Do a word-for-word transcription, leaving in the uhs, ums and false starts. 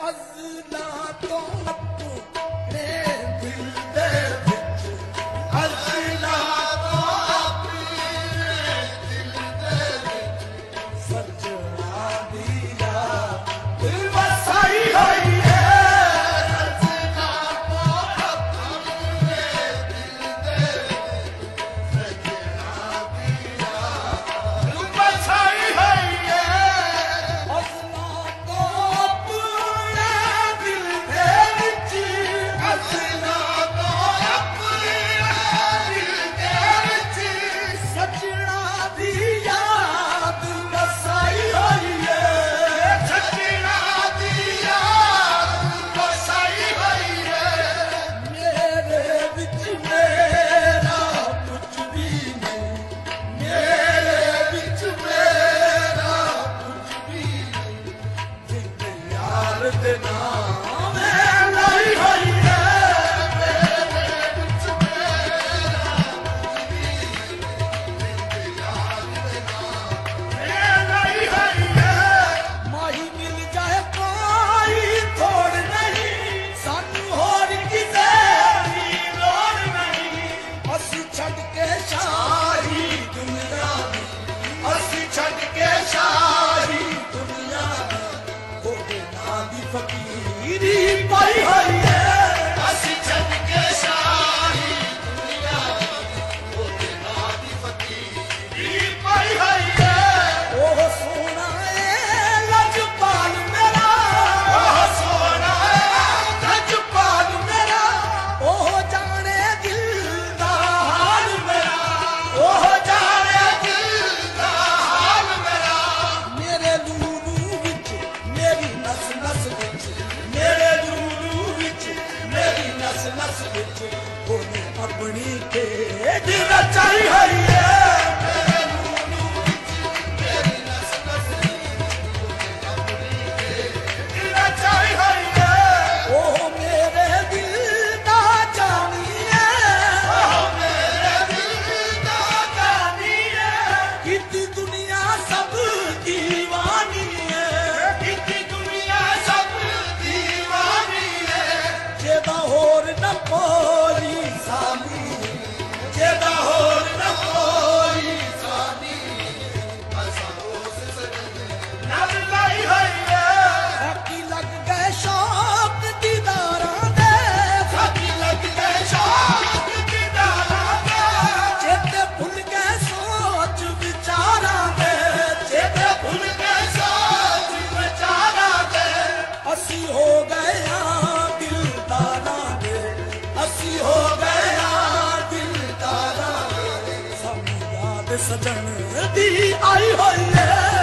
अज़ला तो अपने दिल दे विच अज़ला तो अपने दिल दे विच सजना दिया दिल वसाई होई है अज़ला तो अपने दिल दे विच सजना दिया दिल वसाई होई है अज़ला तो फकीरी पाई होई है असी छड़ के शाही दुनिया ओदे नां दी फकीरी पाई होई है ओह सोना ए लजपाल मेरा ओह सोना ए लजपाल मेरा ओह जाने दिल दा हाल मेरा ओह जाने दिल दा हाल मेरा मेरे लूलू विच मेरी नस नस विच मेरे लूलू विच मेरी नस नस विच ओने अपनी खेड रचाई होई है मेरे लूलू विच मेरी नस नस विच ओने अपनी खेड रचाई होई है ओह मेरे दिल दा जानी है ओह मेरे दिल दा जानी है कितनी दुनिया सब दीवानी है कितनी दुनिया सब दीवानी है जेदा होर न कोई सानी जेदा होर न कोई सानी असारोस सजन नब लाई होई है साकी लग गए शौक दीदारां दे साकी लग गए शौक दीदारां दे चेते भुल गए सोच विचारां दे चेते भुल गए सोच विचारां दे असी हो गए दिलदारा दे असी हो गए दिलदारा दे सब याद सजन दी आई होई है।